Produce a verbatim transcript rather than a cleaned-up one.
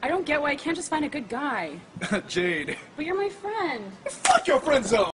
I don't get why I can't just find a good guy. Jade. But you're my friend. Fuck your friend zone!